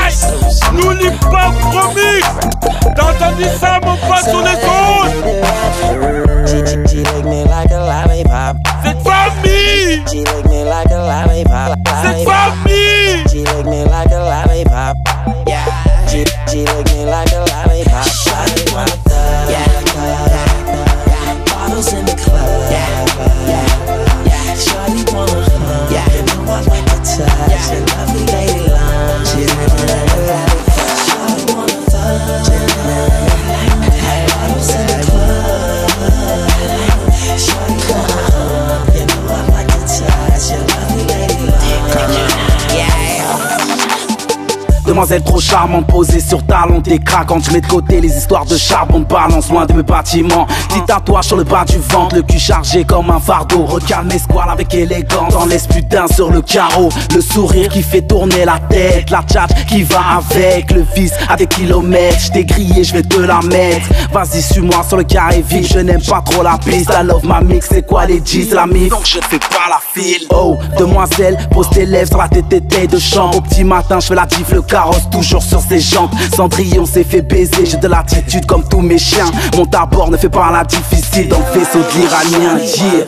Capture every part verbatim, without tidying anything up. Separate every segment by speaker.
Speaker 1: N'oublie pas promis. T'as entendu ça mon pote sur les autres? C'est famille. C'est famille.
Speaker 2: Bottles in the club. Yeah, yeah. Shawty wanna hug. Yeah, you know I like to touch. And lovely lady long. She like to touch. Shawty wanna touch. Bottles in the club. Shawty wanna hug. You know I like to touch. And lovely lady long. Yeah.
Speaker 3: Demoiselle trop charmante, posée sur talon, t'es craquante. Je mets de côté les histoires de charbon de balance, loin de mes bâtiments. Petit tatouage sur le bas du ventre, le cul chargé comme un fardeau. Regarde mes squales avec élégance, en laisse putain sur le carreau. Le sourire qui fait tourner la tête, la tchatch qui va avec. Le vice à des kilomètres, j't'ai grillé, j'vais te la mettre. Vas-y suis-moi sur le carré vide, je n'aime pas trop la piste. I love ma mix, c'est quoi les G's, la mif? Donc je ne fais pas la file. Oh, demoiselle, pose tes lèvres sur la tête de chambre. Au petit matin, je fais la gifle, le carrosse toujours sur ses jambes. Cendrillon s'est fait baiser, j'ai de l'attitude comme tous mes chiens. Monte à bord, ne fais pas la difficile dans le vaisseau de l'Iranien. Yeah.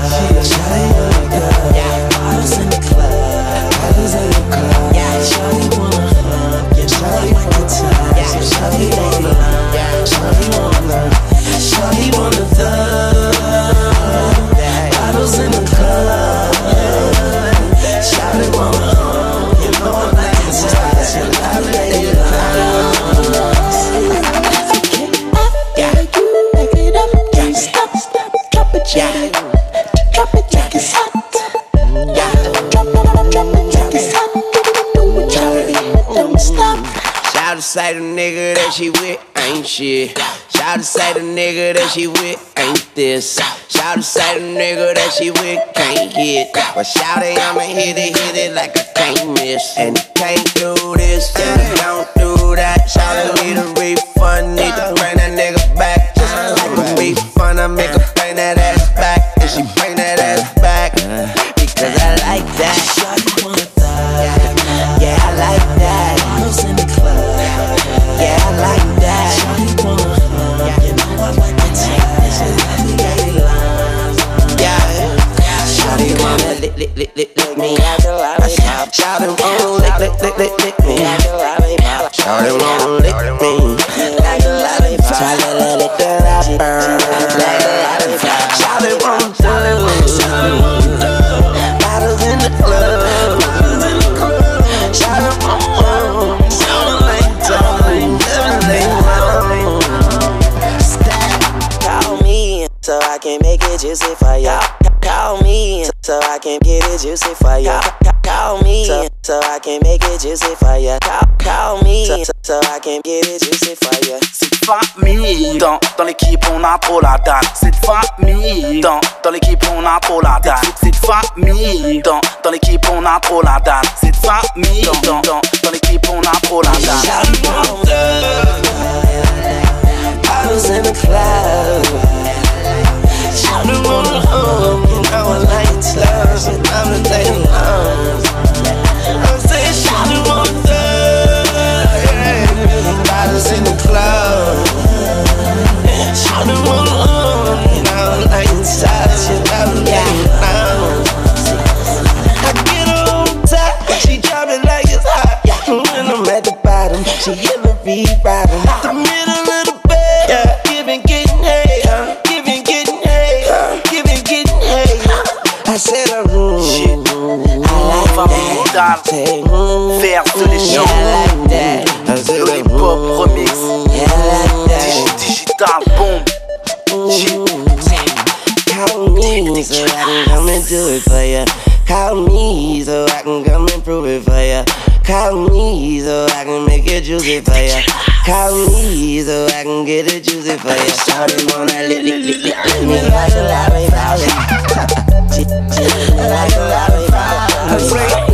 Speaker 2: Yeah, drop it like it's hot. Yeah, drop it, drop it like it's hot. Don't stop.
Speaker 4: Shout to say the nigga that she with ain't shit. Shout to say the nigga that she with ain't this. Shout to say the nigga that she with can't hit. But shout it, I'ma hit it, hit it like I can't miss. And can't do this, and don't do that. Shout it, need a refund, need to bring that nigga back. Just like a refund, I make her bring that ass back. And she bring that ass back because I like that.
Speaker 2: Shawty wanna thug.
Speaker 4: Yeah, I like that.
Speaker 2: Bottles in the club.
Speaker 4: Yeah, I like that.
Speaker 2: Shawty wanna hug. You know I like to touch. And lovely lady lines.
Speaker 4: Yeah, shawty wanna lick, lick, lick, lick, lick me like a lollipop. Shawty wanna lick, lick, lick, lick, lick me like a lollipop. Shawty wanna lick me like a lollipop. Try to let it go, I burn like a lollipop. Shawty wanna thug. Bottles in the club. Shawty wanna call me so I can make it juicy for ya. Call me so I can get it juicy for ya. Call me so, so I can make it juicy for ya. Call, call me so, so I can get it juicy for ya.
Speaker 3: C'est famille, dans, dans l'équipe on a trop la date. C'est famille, dans, dans l'équipe on a trop la date. C'est famille, dans, dans l'équipe on a trop la date. C'est famille, dans, dans, dans l'équipe on a trop la date.
Speaker 2: Bottles in the club. Shawty wanna hug. You know I like to touch. And I'm the day long. I'm saying shawty wanna thug. Bottles in the club. Shawty wanna hug. You know I like to touch. And I'm the day long. I get her on top. She drop it like it's hot. When I'm at the bottom, she yelling me riding. The middle of the bed, yeah. Giving, getting hay, uh, giving, getting hay, uh, giving, getting hay. I said I'm mm, I like that. Mm,
Speaker 3: Faire de l'échange.
Speaker 2: yeah, I like that. I said
Speaker 3: Le hip-hop remix.
Speaker 2: Yeah, I like that.
Speaker 3: Digital boom.
Speaker 2: Call me so I can come and do it for ya. Call me so I can come and prove it for ya. Call me so I can make it juicy for ya. Call me so I can get it juicy for ya. Shawty wanna lick, lick, lick, lick, lick me like a lollipop. Like a lollipop.